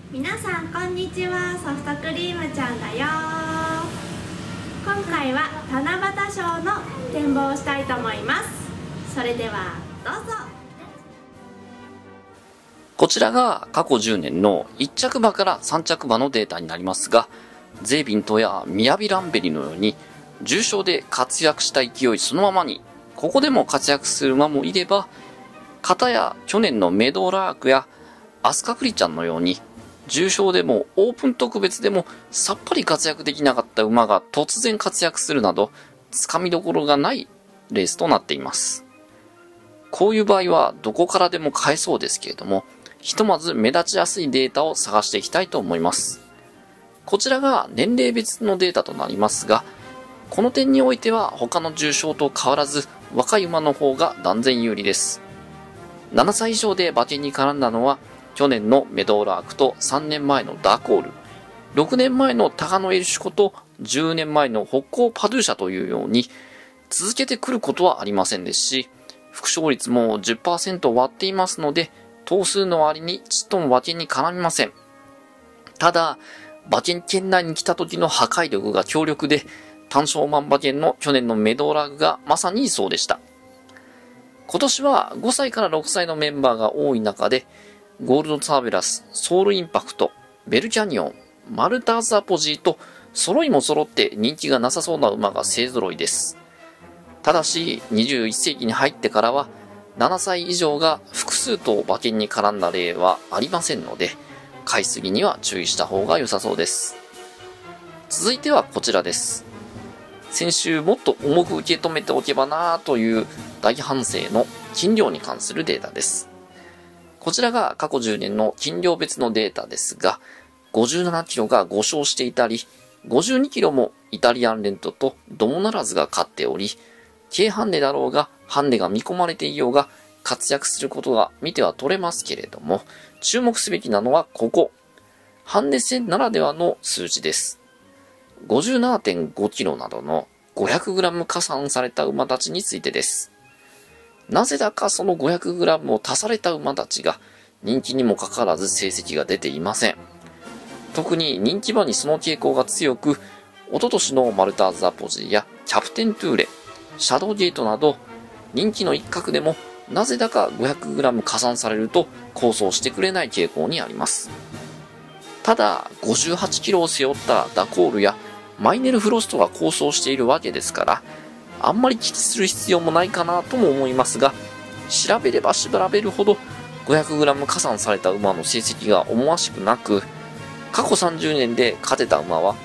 皆さんこんにちは、ソフトクリームちゃんだよ。今回は七夕賞の展望をしたいと思います。それではどうぞ。 こちらが過去10年の1着馬から3着馬のデータになりますが、ゼービントやミヤビランベリのように重賞で活躍した勢いそのままに、ここでも活躍する馬もいれば、片や去年のメドラークやアスカクリちゃんのように重賞でもオープン特別でもさっぱり活躍できなかった馬が突然活躍するなど、つかみどころがないレースとなっています。こういう場合はどこからでも買えそうですけれども、ひとまず目立ちやすいデータを探していきたいと思います。こちらが年齢別のデータとなりますが、この点においては他の重賞と変わらず若い馬の方が断然有利です。7歳以上で馬券に絡んだのは去年のメドーラークと3年前のダーコール、6年前のタガノエルシュコと10年前の北高パドゥーシャというように続けてくることはありませんですし、副勝率も 10% 割っていますので、頭数の割にちっとも馬券に絡みません。ただ、馬券圏内に来た時の破壊力が強力で、単勝馬馬券の去年のメドーラークがまさにそうでした。今年は5歳から6歳のメンバーが多い中で、ゴールドサーベラス、ソウルインパクト、ベルキャニオン、マルターズアポジーと揃いも揃って人気がなさそうな馬が勢揃いです。ただし21世紀に入ってからは7歳以上が複数頭馬券に絡んだ例はありませんので、買いすぎには注意した方が良さそうです。続いてはこちらです。先週もっと重く受け止めておけばなぁという大反省の斤量に関するデータです。こちらが過去10年の斤量別のデータですが、57キロが5勝していたり、52キロもイタリアンレントとドモナラズが勝っており、軽ハンデだろうがハンデが見込まれていようが活躍することが見ては取れますけれども、注目すべきなのはここ。ハンデ戦ならではの数字です。57.5 キロなどの 500g 加算された馬たちについてです。なぜだかその 500g を足された馬たちが人気にもかかわらず成績が出ていません。特に人気馬にその傾向が強く、一昨年のマルターズアポジーやキャプテントゥーレ、シャドウゲートなど人気の一角でもなぜだか 500g 加算されると構想してくれない傾向にあります。ただ 58kg を背負ったダコールやマイネルフロストが構想しているわけですから、あんまり気にする必要もないかなとも思いますが、調べれば調べるほど 500g 加算された馬の成績が思わしくなく、過去30年で勝てた馬は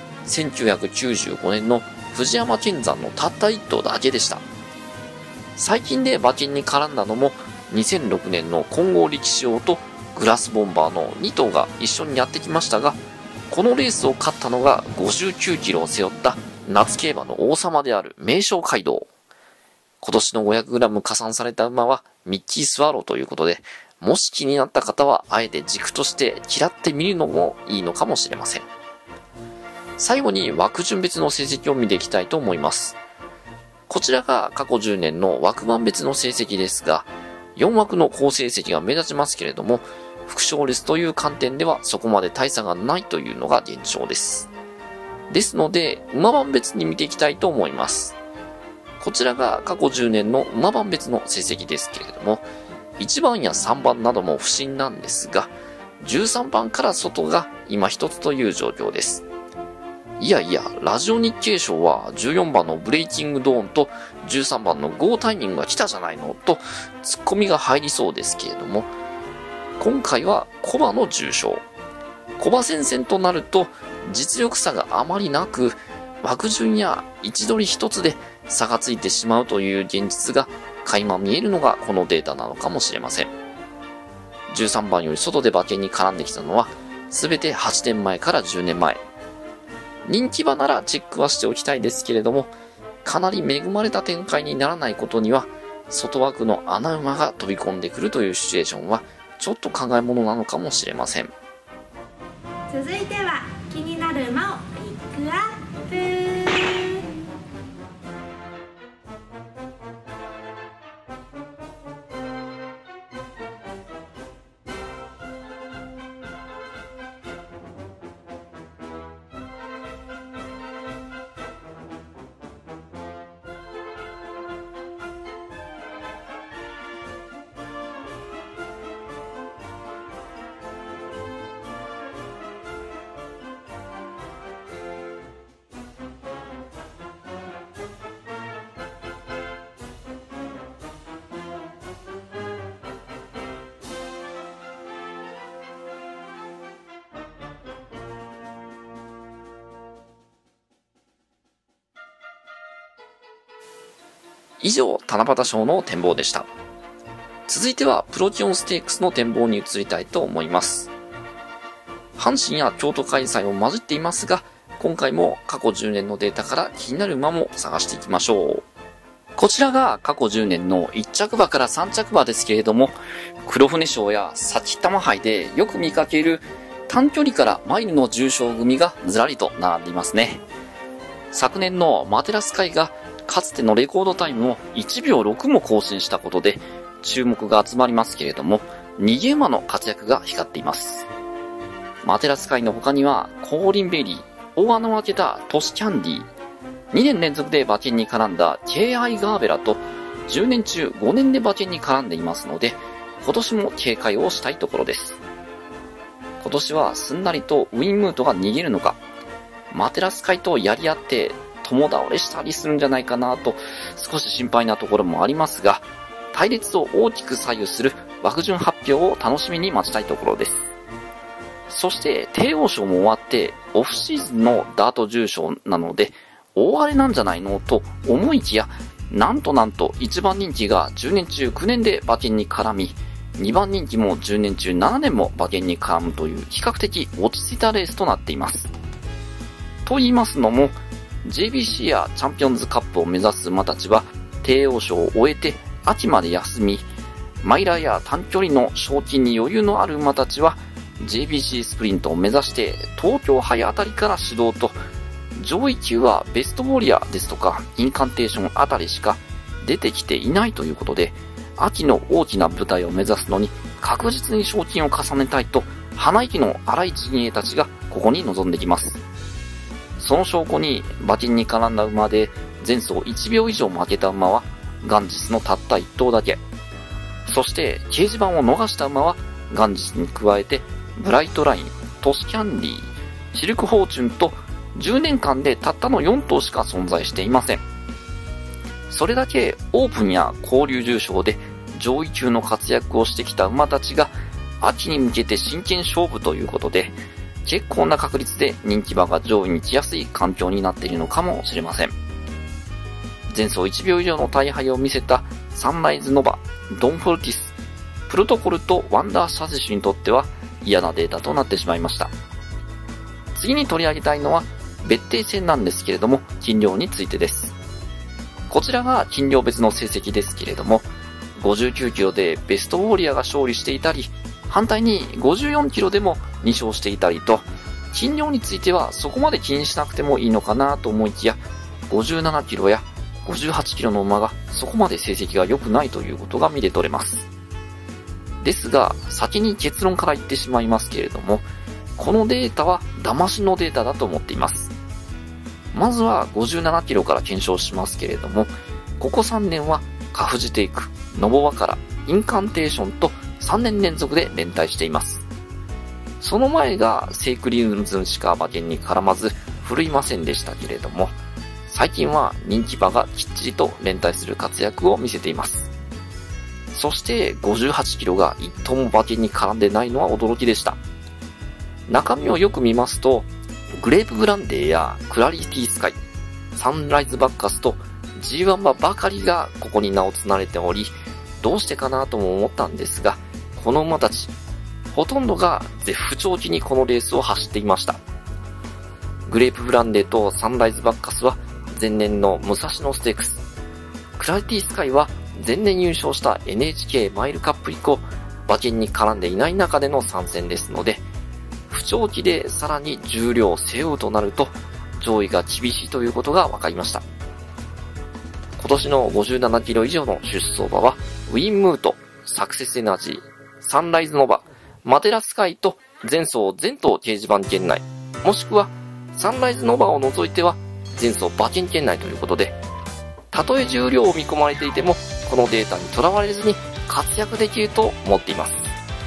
1995年の藤山健山のたった1頭だけでした。最近で馬券に絡んだのも2006年の金剛力士王とグラスボンバーの2頭が一緒にやってきましたが、このレースを勝ったのが59キロを背負った夏競馬の王様である名将街道。今年の 500g 加算された馬はミッキースワローということで、もし気になった方はあえて軸として嫌ってみるのもいいのかもしれません。最後に枠順別の成績を見ていきたいと思います。こちらが過去10年の枠番別の成績ですが、4枠の好成績が目立ちますけれども、副勝率という観点ではそこまで大差がないというのが現状です。ですので、馬番別に見ていきたいと思います。こちらが過去10年の馬番別の成績ですけれども、1番や3番なども不振なんですが、13番から外が今一つという状況です。いやいや、ラジオ日経賞は14番のブレイキングドーンと13番のゴータイミングが来たじゃないのとツッコミが入りそうですけれども、今回はコバの重賞。コバ戦線となると実力差があまりなく、枠順や位置取り一つで差がついてしまうという現実が垣間見えるのがこのデータなのかもしれません。13番より外で馬券に絡んできたのは全て8年前から10年前。人気馬ならチェックはしておきたいですけれども、かなり恵まれた展開にならないことには、外枠の穴馬が飛び込んでくるというシチュエーションはちょっと考えものなのかもしれません。 続いては気になる馬をピックアップ。 以上、七夕賞の展望でした。続いてはプロキオンステークスの展望に移りたいと思います。阪神や京都開催も混じっていますが、今回も過去10年のデータから気になる馬も探していきましょう。こちらが過去10年の1着馬から3着馬ですけれども、黒船賞や埼玉杯でよく見かける短距離からマイルの重賞組がずらりと並んでいますね。昨年のマテラスカイがかつてのレコードタイムを1秒6も更新したことで注目が集まりますけれども、逃げ馬の活躍が光っています。マテラスカイの他にはコーリンベリー、大穴を開けたトシキャンディ、2年連続で馬券に絡んだ K.I. ガーベラと10年中5年で馬券に絡んでいますので、今年も警戒をしたいところです。今年はすんなりとウィンムートが逃げるのか、マテラスカイとやり合って共倒れしたりするんじゃないかなと少し心配なところもありますが、隊列を大きく左右する枠順発表を楽しみに待ちたいところです。そして帝王賞も終わってオフシーズンのダート重賞なので大荒れなんじゃないのと思いきや、なんと1番人気が10年中9年で馬券に絡み、2番人気も10年中7年も馬券に絡むという比較的落ち着いたレースとなっています。と言いますのも、JBC やチャンピオンズカップを目指す馬たちは帝王賞を終えて秋まで休み、マイラーや短距離の賞金に余裕のある馬たちは JBC スプリントを目指して東京杯あたりから始動と、上位級はベストウォリアーですとかインカンテーションあたりしか出てきていないということで、秋の大きな舞台を目指すのに確実に賞金を重ねたいと鼻息の荒い陣営たちがここに臨んできます。その証拠に馬券に絡んだ馬で前走1秒以上負けた馬はガンジスのたった1頭だけ。そして掲示板を逃した馬はガンジスに加えてブライトライン、トシキャンディ、シルクフォーチュンと10年間でたったの4頭しか存在していません。それだけオープンや交流重賞で上位級の活躍をしてきた馬たちが秋に向けて真剣勝負ということで、結構な確率で人気馬が上位に来やすい環境になっているのかもしれません。前走1秒以上の大敗を見せたサンライズノバ、ドンフォルティス、プロトコルとワンダーシャゼシュにとっては嫌なデータとなってしまいました。次に取り上げたいのは別定戦なんですけれども、斤量についてです。こちらが斤量別の成績ですけれども、59キロでベストウォリアーが勝利していたり、反対に54キロでも2勝していたりと、斤量についてはそこまで気にしなくてもいいのかなと思いきや、57キロや58キロの馬がそこまで成績が良くないということが見て取れます。ですが、先に結論から言ってしまいますけれども、このデータは騙しのデータだと思っています。まずは57キロから検証しますけれども、ここ3年はカフジテイク、ノボワカラ、インカンテーションと3年連続で連帯しています。その前がセイクリウズンしか馬券に絡まず振るいませんでしたけれども、最近は人気馬がきっちりと連帯する活躍を見せています。そして58キロが1頭も馬券に絡んでないのは驚きでした。中身をよく見ますと、グレープグランデーやクラリティスカイ、サンライズバッカスと G1 馬ばかりがここに名を連ねており、どうしてかなとも思ったんですが、この馬たち、ほとんどが絶不調期にこのレースを走っていました。グレープグランデーとサンライズバッカスは前年の武蔵野ステークス、クラリティスカイは前年優勝した NHK マイルカップ以降、馬券に絡んでいない中での参戦ですので、不調期でさらに重量を背負うとなると上位が厳しいということが分かりました。今年の57キロ以上の出走馬はウィンムート、サクセスエナジー、サンライズノバ、マテラスカイと前走全頭掲示板圏内、もしくはサンライズノバを除いては前走馬券圏内ということで、たとえ重量を見込まれていてもこのデータにとらわれずに活躍できると思っています。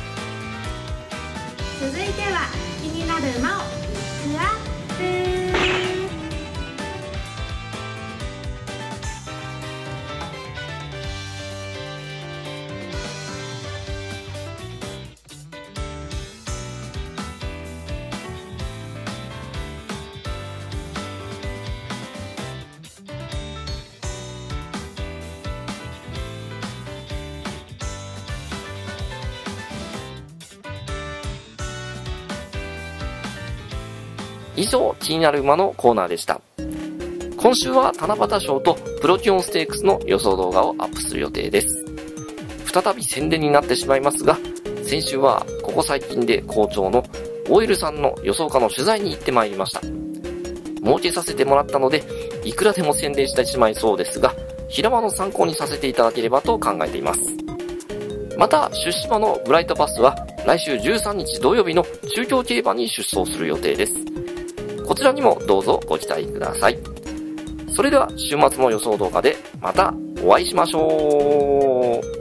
続いては気になる馬をピックアップ。 以上、気になる馬のコーナーでした。今週は七夕賞とプロキオンステークスの予想動画をアップする予定です。再び宣伝になってしまいますが、先週はここ最近で好調のオイルさんの予想家の取材に行ってまいりました。儲けさせてもらったので、いくらでも宣伝してしまいそうですが、平場の参考にさせていただければと考えています。また、出資馬のブライトパスは来週13日土曜日の中京競馬に出走する予定です。こちらにもどうぞご期待ください。それでは週末の予想動画でまたお会いしましょう。